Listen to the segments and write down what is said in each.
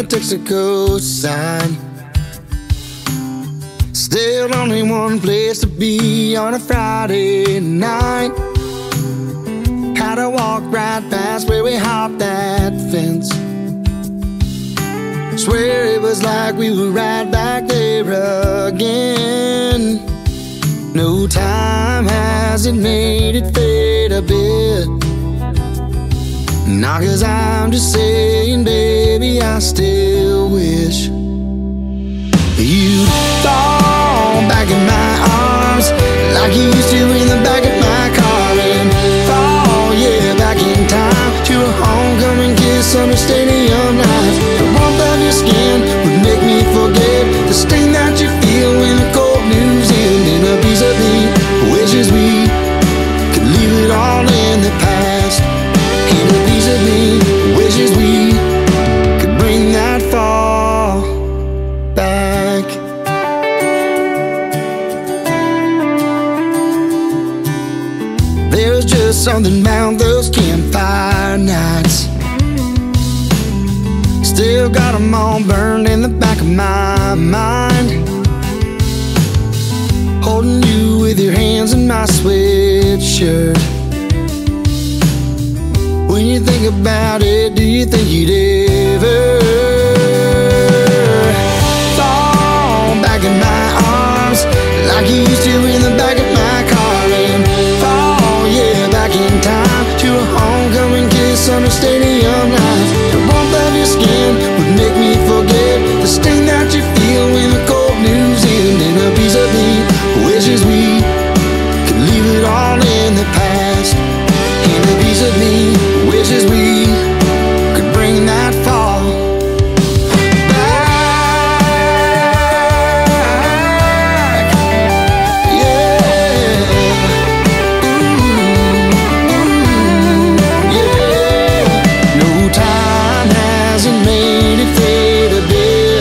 Texaco side. Still only one place to be on a Friday night. Had to walk right past where we hopped that fence. Swear it was like we were right back there again. No time hasn't made it fade a bit. Not 'cause I'm just saying, baby, I still wish you'd fall back in my arms like you used to in the back of my car, and fall, yeah, back in time to a homecoming kiss on the stadium lights. The warmth of your skin would make me forget the sting that you feel when the cold news ends. And a piece of me wishes we could leave it all in the past. And a piece of me wishes we could bring that fall back. There's just something about those campfire nights. Still got them all burned in the back of my mind. Holding you with your hands in my sweatshirt. When you think about it, do you think you'd ever fall back in my arms like you used to in the back of my car, and fall, yeah, back in time to a homecoming kiss on the stadium lights. The warmth of your skin would make me forget the sting that you feel when the cold news ends. And a piece of me wishes we could leave it all in the past. And a piece of me wishes we could bring that fall back. Yeah. Yeah. No time hasn't made it fade a bit.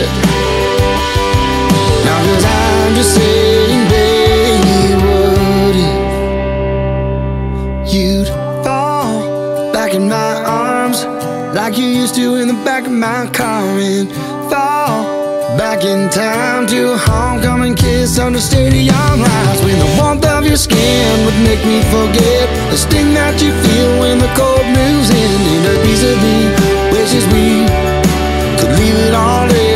Now 'cause I'm just saying, baby, what if you'd fall back in my arms like you used to in the back of my car, and fall back in time to a homecoming kiss on the stadium lights. When the warmth of your skin would make me forget the sting that you feel when the cold moves in. And a piece of me wishes we could leave it all in